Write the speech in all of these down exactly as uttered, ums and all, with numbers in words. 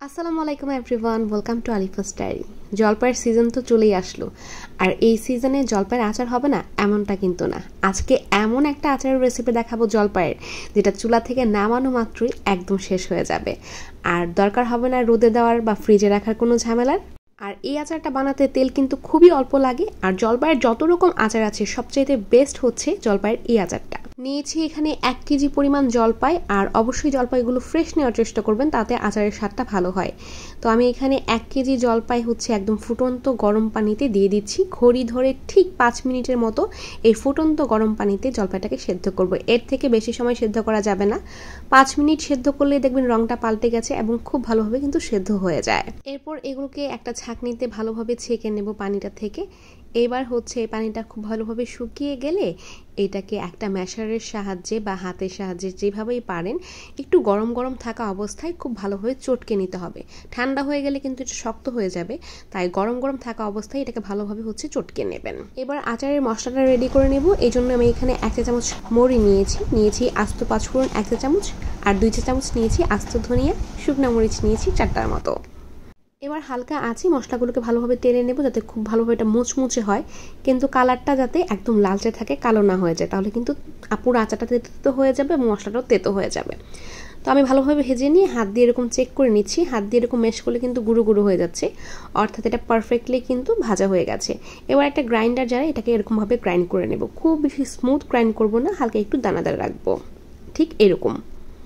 আসসালামু আলাইকুম everyone, welcome to Alifa's diary. জলপাইয়ের সিজন তো চলেই আসলো, আর এই সিজনে জলপাইয়ের আচার হবে না এমনটা কিন্তু না। আজকে এমন একটা আচারের রেসিপি দেখাবো জলপাইয়ের, যেটা চুলা থেকে নামানো মাত্রই একদম শেষ হয়ে যাবে, আর দরকার হবে না রোদে দেওয়ার বা ফ্রিজে রাখার কোনো ঝামেলার। আর এই আচারটা বানাতে তেল কিন্তু খুবই অল্প লাগে, আর জলপাইয়ের যত রকম আচার আছে সবচেয়ে বেস্ট হচ্ছে জলপাইয়ের এই আচারটা। নিয়েছি এখানে এক কেজি পরিমাণ জলপাই, আর অবশ্যই জলপাইগুলো ফ্রেশ নেওয়ার চেষ্টা করবেন, তাতে আচারের স্বাদটা ভালো হয়। তো আমি এখানে এক কেজি জলপাই হচ্ছে একদম ফুটন্ত গরম পানিতে দিয়ে দিচ্ছি। ঘড়ি ধরে ঠিক পাঁচ মিনিটের মতো এই ফুটন্ত গরম পানিতে জলপাইটাকে সেদ্ধ করব। এর থেকে বেশি সময় সেদ্ধ করা যাবে না। পাঁচ মিনিট সেদ্ধ করলে দেখবেন রংটা পাল্টে গেছে এবং খুব ভালোভাবে কিন্তু সেদ্ধ হয়ে যায়। এরপর এগুলোকে একটা ছাঁকনিতে ভালোভাবে ছেঁকে নেব পানিটা থেকে। এবার হচ্ছে এই পানিটা খুব ভালোভাবে শুকিয়ে গেলে এটাকে একটা ম্যাশারের সাহায্যে বা হাতের সাহায্যে যেভাবেই পারেন একটু গরম গরম থাকা অবস্থায় খুব ভালোভাবে চটকে নিতে হবে। ঠান্ডা হয়ে গেলে কিন্তু এটা শক্ত হয়ে যাবে, তাই গরম গরম থাকা অবস্থায় এটাকে ভালোভাবে হচ্ছে চটকে নেবেন। এবার আচারের মশলাটা রেডি করে নেব। এই জন্য আমি এখানে এক চা চামচ মরি নিয়েছি, নিয়েছি আস্ত পাঁচফোড়ন এক চা চামচ, আর দুই চা চামচ নিয়েছি আস্ত ধনিয়া, শুকনো মরিচ নিয়েছি চারটার মতো। এবার হালকা আঁচে মশলাগুলোকে ভালোভাবে তেলে নেব, যাতে খুব ভালোভাবে এটা মুচমুচে হয়, কিন্তু কালারটা যাতে একদম লালচে থাকে, কালো না হয়ে যায়, তাহলে কিন্তু পুরো আচারটা তেতো হয়ে যাবে এবং মশলাটাও তেতো হয়ে যাবে। তো আমি ভালোভাবে ভেজে নিয়ে হাত দিয়ে এরকম চেক করে নিচ্ছি। হাত দিয়ে এরকম ম্যাশ করলে কিন্তু গুঁড়ো গুঁড়ো হয়ে যাচ্ছে, অর্থাৎ এটা পারফেক্টলি কিন্তু ভাজা হয়ে গেছে। এবার একটা গ্রাইন্ডার জারে এটাকে এরকমভাবে গ্রাইন্ড করে নেব। খুব বেশি স্মুথ গ্রাইন্ড করবো না, হালকা একটু দানাদার রাখবো, ঠিক এরকম।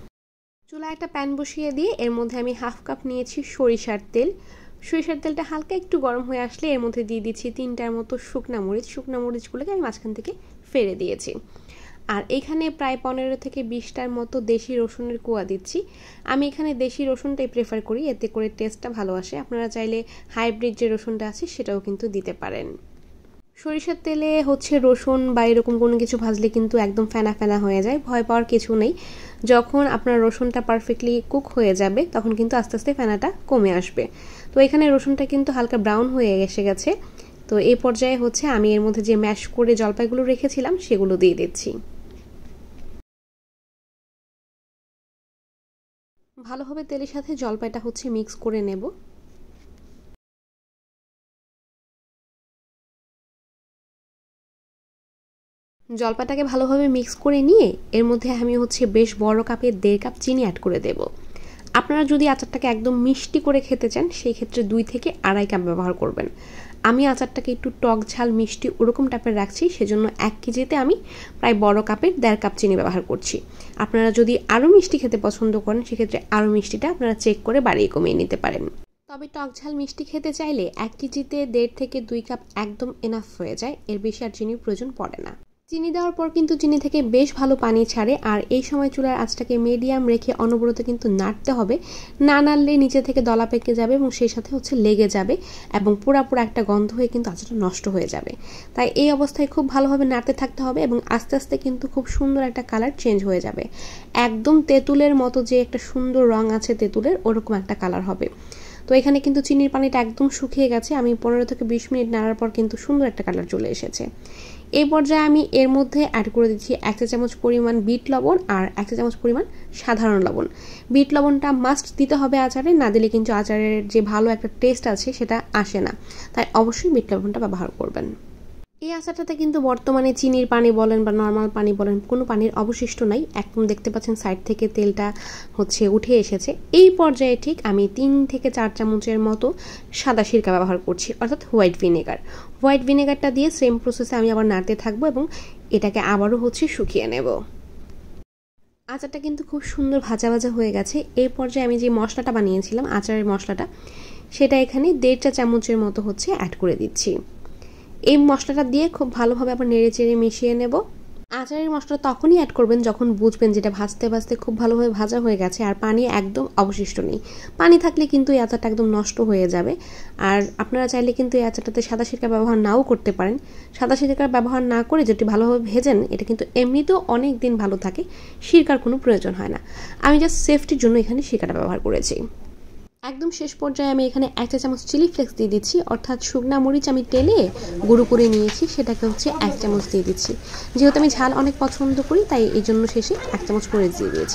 চুলায় একটা প্যান বসিয়ে দিয়ে এর মধ্যে আমি হাফ কাপ নিয়েছি সরিষার তেল। সরিষার তেলটা হালকা একটু গরম হয়ে আসলে এর মধ্যে দিয়ে দিচ্ছি তিনটার মতো শুকনা মরিচ। শুকনা মরিচগুলোকে আমি মাঝখান থেকে ফেলে দিয়েছি। আর এখানে প্রায় পনেরো থেকে বিশটার মতো দেশি রসুনের কোয়া দিচ্ছি। আমি এখানে দেশি রসুনটাই প্রেফার করি, এতে করে টেস্টটা ভালো আসে। আপনারা চাইলে হাইব্রিড যে রসুনটা আছে সেটাও কিন্তু দিতে পারেন। সরিষার তেলে হচ্ছে রসুন বা এরকম কোনো কিছু ভাজলে কিন্তু একদম ফেনা ফেনা হয়ে যায়, ভয় পাওয়ার কিছু নেই। যখন আপনার রসুনটা পারফেক্টলি কুক হয়ে যাবে তখন কিন্তু আস্তে আস্তে ফেনাটা কমে আসবে। তো এখানে রসুনটা কিন্তু হালকা ব্রাউন হয়ে এসে গেছে। তো এই পর্যায়ে হচ্ছে আমি এর মধ্যে যে ম্যাশ করে জলপাইগুলো রেখেছিলাম সেগুলো দিয়ে দিচ্ছি। ভালোভাবে তেলের সাথে জলপাইটা হচ্ছে মিক্স করে নেব। জলপাইটাকে ভালোভাবে মিক্স করে নিয়ে এর মধ্যে আমি হচ্ছে বেশ বড় কাপের দেড় কাপ চিনি অ্যাড করে দেব। আপনারা যদি আচারটাকে একদম মিষ্টি করে খেতে চান সেই ক্ষেত্রে দুই থেকে আড়াই কাপ ব্যবহার করবেন। আমি আচারটাকে একটু টক ঝাল মিষ্টি ওরকম টাইপের রাখছি, সেজন্য এক কেজিতে আমি প্রায় বড় কাপের দেড় কাপ চিনি ব্যবহার করছি। আপনারা যদি আরও মিষ্টি খেতে পছন্দ করেন সেক্ষেত্রে আরও মিষ্টিটা আপনারা চেক করে বাড়িয়ে কমিয়ে নিতে পারেন। তবে টক ঝাল মিষ্টি খেতে চাইলে এক কেজিতে দেড় থেকে দুই কাপ একদম এনাফ হয়ে যায়, এর বেশি আর চিনির প্রয়োজন পড়ে না। চিনি দেওয়ার পর কিন্তু চিনি থেকে বেশ ভালো পানি ছাড়ে, আর এই সময় চুলার আঁচটাকে মিডিয়াম রেখে অনবরত কিন্তু নাড়তে হবে। না নাড়লে নিচে থেকে দলা পেকে যাবে এবং সেই সাথে হচ্ছে লেগে যাবে এবং পুরাপুরা একটা গন্ধ হয়ে কিন্তু আচারটা নষ্ট হয়ে যাবে। তাই এই অবস্থায় খুব ভালোভাবে নাড়তে থাকতে হবে এবং আস্তে আস্তে কিন্তু খুব সুন্দর একটা কালার চেঞ্জ হয়ে যাবে। একদম তেঁতুলের মতো যে একটা সুন্দর রং আছে তেঁতুলের, ওরকম একটা কালার হবে। তো এখানে কিন্তু চিনির পানিটা একদম শুকিয়ে গেছে। আমি পনেরো থেকে বিশ মিনিট নাড়ার পর কিন্তু সুন্দর একটা কালার চলে এসেছে। এই পর্যায়ে আমি এর মধ্যে অ্যাড করে দিচ্ছি এক চা চামচ পরিমাণ বিট লবণ আর এক চা চামচ পরিমাণ সাধারণ লবণ। বিট লবণটা মাস্ট দিতে হবে আচারে, না দিলে কিন্তু আচারের যে ভালো একটা টেস্ট আছে সেটা আসে না, তাই অবশ্যই বিট লবণটা ব্যবহার করবেন। এই আচারটাতে কিন্তু বর্তমানে চিনির পানি বলেন বা নর্মাল পানি বলেন কোনো পানির অবশিষ্ট নাই, একদম দেখতে পাচ্ছেন সাইড থেকে তেলটা হচ্ছে উঠে এসেছে। এই পর্যায়ে ঠিক আমি তিন থেকে চার চামচের মতো সাদা সিরকা ব্যবহার করছি, অর্থাৎ হোয়াইট ভিনেগার। হোয়াইট ভিনেগারটা দিয়ে সেম প্রসেসে আমি আবার নাড়তে থাকবো এবং এটাকে আবারও হচ্ছে শুকিয়ে নেব। আচারটা কিন্তু খুব সুন্দর ভাজা ভাজা হয়ে গেছে। এই পর্যায়ে আমি যে মশলাটা বানিয়েছিলাম আচারের মশলাটা, সেটা এখানে দেড় চা চামচের মতো হচ্ছে অ্যাড করে দিচ্ছি। এই মশলাটা দিয়ে খুব ভালোভাবে আবার নেড়ে চেড়ে মিশিয়ে নেব। আচারের মশলা তখনই অ্যাড করবেন যখন বুঝবেন যেটা ভাজতে ভাজতে খুব ভালোভাবে ভাজা হয়ে গেছে আর পানি একদম অবশিষ্ট নেই। পানি থাকলে কিন্তু এই আচারটা একদম নষ্ট হয়ে যাবে। আর আপনারা চাইলে কিন্তু এই আচারটাতে সাদা সিরকা ব্যবহার নাও করতে পারেন। সাদা সিরকা ব্যবহার না করে যেটি ভালোভাবে ভেজেন এটা কিন্তু এমনিতেও অনেক দিন ভালো থাকে, সিরকার কোনো প্রয়োজন হয় না। আমি জাস্ট সেফটির জন্য এখানে সিরকাটা ব্যবহার করেছি। একদম শেষ পর্যায়ে আমি এখানে এক চা চামচ চিলি ফ্লেক্স দিয়ে দিচ্ছি, অর্থাৎ শুকনা মরিচ আমি তেলে গুঁড়ো করে নিয়েছি, সেটাকে হচ্ছে এক চামচ দিয়ে দিচ্ছি। যেহেতু আমি ঝাল অনেক পছন্দ করি তাই এই জন্য শেষে এক চামচ মরিচ দিয়ে দিয়েছি।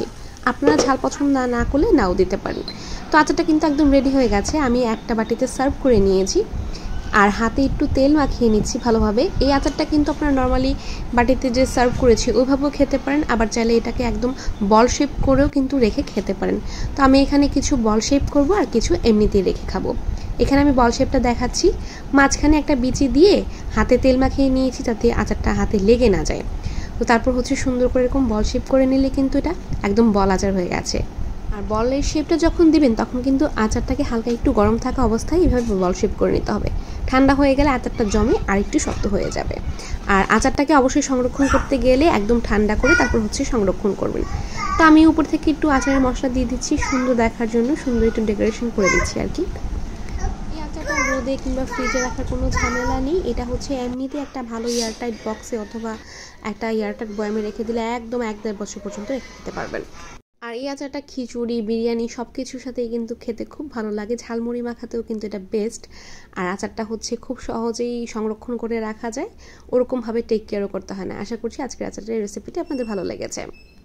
আপনারা ঝাল পছন্দ না না করলে নাও দিতে পারেন। তো আচারটা কিন্তু একদম রেডি হয়ে গেছে। আমি একটা বাটিতে সার্ভ করে নিয়েছি আর হাতে একটু তেল মাখিয়ে নিচ্ছি ভালোভাবে। এই আচারটা কিন্তু আপনারা নর্মালি বাটিতে যে সার্ভ করেছি ওইভাবেও খেতে পারেন, আবার চাইলে এটাকে একদম বল শেপ করেও কিন্তু রেখে খেতে পারেন। তো আমি এখানে কিছু বল শেপ করব আর কিছু এমনিতেই রেখে খাবো। এখানে আমি বল শেপটা দেখাচ্ছি, মাঝখানে একটা বিচি দিয়ে হাতে তেল মাখিয়ে নিয়েছি যাতে আচারটা হাতে লেগে না যায়। তো তারপর হচ্ছে সুন্দর করে এরকম বল শেপ করে নিলে কিন্তু এটা একদম বল আচার হয়ে গেছে। আর বলের শেপটা যখন দিবেন তখন কিন্তু আচারটাকে হালকা একটু গরম থাকা অবস্থায় এইভাবে বল শেপ করে নিতে হবে। ঠান্ডা হয়ে গেলে আচারটা জমে আর একটু শক্ত হয়ে যাবে। আর আচারটাকে অবশ্যই সংরক্ষণ করতে গেলে একদম ঠান্ডা করে তারপর হচ্ছে সংরক্ষণ করবেন। তো আমি উপর থেকে একটু আচারের মশলা দিয়ে দিচ্ছি সুন্দর দেখার জন্য, সুন্দর একটু ডেকোরেশন করে দিচ্ছি আর কি। এই আচারটা রোদে কিংবা ফ্রিজে রাখার কোনো ঝামেলা নেই। এটা হচ্ছে এমনিতে একটা ভালো এয়ারটাইট বক্সে অথবা একটা এয়ারটাইট বয়ামে রেখে দিলে একদম এক দেড় বছর পর্যন্ত রেখে দিতে পারবেন। আর এই আচারটা খিচুড়ি, বিরিয়ানি সব কিছুর সাথেই কিন্তু খেতে খুব ভালো লাগে। ঝালমুড়ি মাখাতেও কিন্তু এটা বেস্ট। আর আচারটা হচ্ছে খুব সহজেই সংরক্ষণ করে রাখা যায়, ওরকমভাবে টেক কেয়ারও করতে হয় না। আশা করছি আজকের আচারের রেসিপিটি আপনাদের ভালো লেগেছে।